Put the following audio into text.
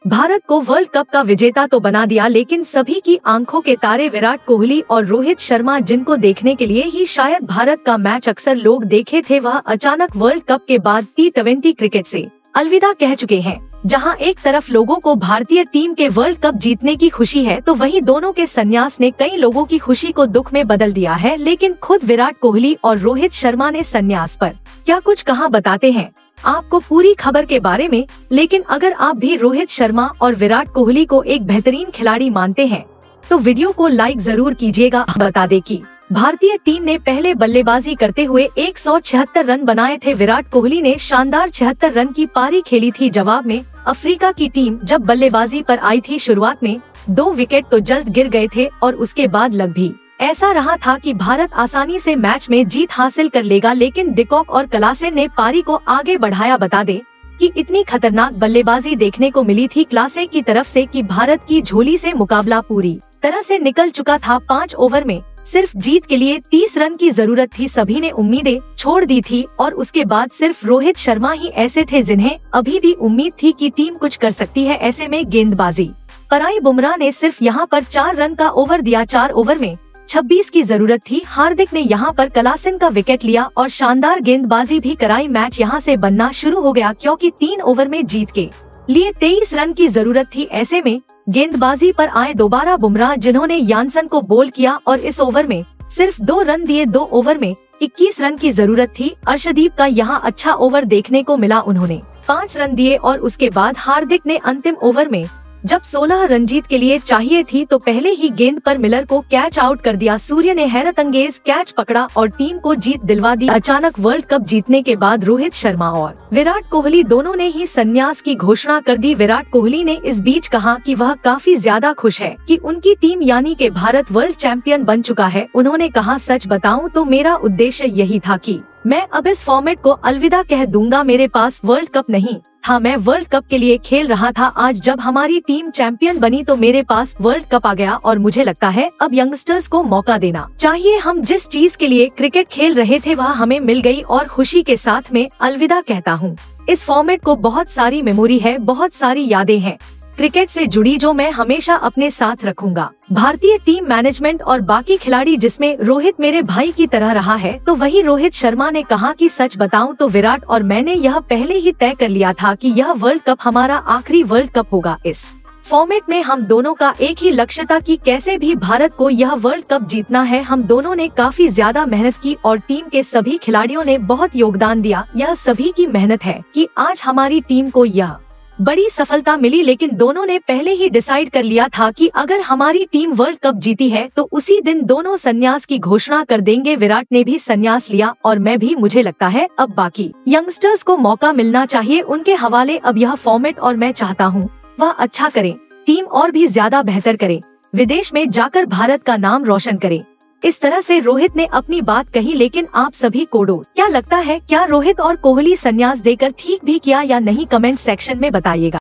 भारत को world cup का विजेता तो बना दिया, लेकिन सभी की आंखों के तारे विराट कोहली और रोहित शर्मा, जिनको देखने के लिए ही शायद भारत का मैच अक्सर लोग देखे थे, वह अचानक वर्ल्ड कप के बाद T20 क्रिकेट से अलविदा कह चुके हैं। जहां एक तरफ लोगों को भारतीय टीम के वर्ल्ड कप जीतने की खुशी है, तो वहीं दोनों के संन्यास ने कई लोगों की खुशी को दुख में बदल दिया है। लेकिन खुद विराट कोहली और रोहित शर्मा ने संन्यास पर क्या कुछ कहा, बताते हैं आपको पूरी खबर के बारे में। लेकिन अगर आप भी रोहित शर्मा और विराट कोहली को एक बेहतरीन खिलाड़ी मानते हैं तो वीडियो को लाइक जरूर कीजिएगा। बता दें कि भारतीय टीम ने पहले बल्लेबाजी करते हुए 176 रन बनाए थे। विराट कोहली ने शानदार 76 रन की पारी खेली थी। जवाब में अफ्रीका की टीम जब बल्लेबाजी पर आई थी, शुरुआत में 2 विकेट तो जल्द गिर गए थे और उसके बाद लग भी ऐसा रहा था कि भारत आसानी से मैच में जीत हासिल कर लेगा, लेकिन डिकॉक और क्लासेन ने पारी को आगे बढ़ाया। बता दें कि इतनी खतरनाक बल्लेबाजी देखने को मिली थी क्लासेन की तरफ से कि भारत की झोली से मुकाबला पूरी तरह से निकल चुका था। 5 ओवर में सिर्फ जीत के लिए 30 रन की जरूरत थी। सभी ने उम्मीदें छोड़ दी थी और उसके बाद सिर्फ रोहित शर्मा ही ऐसे थे जिन्हें अभी भी उम्मीद थी कि टीम कुछ कर सकती है। ऐसे में गेंदबाजी पर आई बुमराह ने सिर्फ यहाँ पर 4 रन का ओवर दिया। 4 ओवर में 26 की जरूरत थी। हार्दिक ने यहाँ पर क्लासेन का विकेट लिया और शानदार गेंदबाजी भी कराई। मैच यहाँ से बनना शुरू हो गया क्योंकि 3 ओवर में जीत के लिए 23 रन की जरूरत थी। ऐसे में गेंदबाजी पर आए दोबारा बुमराह, जिन्होंने यानसन को बोल्ड किया और इस ओवर में सिर्फ 2 रन दिए। 2 ओवर में 21 रन की जरूरत थी। अर्शदीप का यहाँ अच्छा ओवर देखने को मिला, उन्होंने 5 रन दिए और उसके बाद हार्दिक ने अंतिम ओवर में जब 16 रन जीत के लिए चाहिए थी तो पहले ही गेंद पर मिलर को कैच आउट कर दिया। सूर्य ने हैरतअंगेज कैच पकड़ा और टीम को जीत दिलवा दी। अचानक वर्ल्ड कप जीतने के बाद रोहित शर्मा और विराट कोहली दोनों ने ही संन्यास की घोषणा कर दी। विराट कोहली ने इस बीच कहा कि वह काफी ज्यादा खुश है कि उनकी टीम यानी कि भारत वर्ल्ड चैंपियन बन चुका है। उन्होंने कहा, सच बताऊं तो मेरा उद्देश्य यही था कि मैं अब इस फॉर्मेट को अलविदा कह दूंगा। मेरे पास वर्ल्ड कप नहीं था, मैं वर्ल्ड कप के लिए खेल रहा था। आज जब हमारी टीम चैंपियन बनी तो मेरे पास वर्ल्ड कप आ गया और मुझे लगता है अब यंगस्टर्स को मौका देना चाहिए। हम जिस चीज के लिए क्रिकेट खेल रहे थे वह हमें मिल गई और खुशी के साथ में अलविदा कहता हूँ। इस फॉर्मेट को बहुत सारी मेमोरी है, बहुत सारी यादें हैं क्रिकेट से जुड़ी, जो मैं हमेशा अपने साथ रखूंगा। भारतीय टीम मैनेजमेंट और बाकी खिलाड़ी, जिसमें रोहित मेरे भाई की तरह रहा है। तो वही रोहित शर्मा ने कहा कि सच बताऊं तो विराट और मैंने यह पहले ही तय कर लिया था कि यह वर्ल्ड कप हमारा आखिरी वर्ल्ड कप होगा। इस फॉर्मेट में हम दोनों का एक ही लक्ष्य था कि कैसे भी भारत को यह वर्ल्ड कप जीतना है। हम दोनों ने काफी ज्यादा मेहनत की और टीम के सभी खिलाड़ियों ने बहुत योगदान दिया। यह सभी की मेहनत है कि आज हमारी टीम को यह बड़ी सफलता मिली, लेकिन दोनों ने पहले ही डिसाइड कर लिया था कि अगर हमारी टीम वर्ल्ड कप जीती है तो उसी दिन दोनों संन्यास की घोषणा कर देंगे। विराट ने भी संन्यास लिया और मैं भी। मुझे लगता है अब बाकी यंगस्टर्स को मौका मिलना चाहिए, उनके हवाले अब यह फॉर्मेट, और मैं चाहता हूँ वह अच्छा करें, टीम और भी ज्यादा बेहतर करे, विदेश में जाकर भारत का नाम रोशन करे। इस तरह से रोहित ने अपनी बात कही। लेकिन आप सभी को क्या लगता है, क्या रोहित और कोहली संन्यास देकर ठीक भी किया या नहीं, कमेंट सेक्शन में बताइएगा।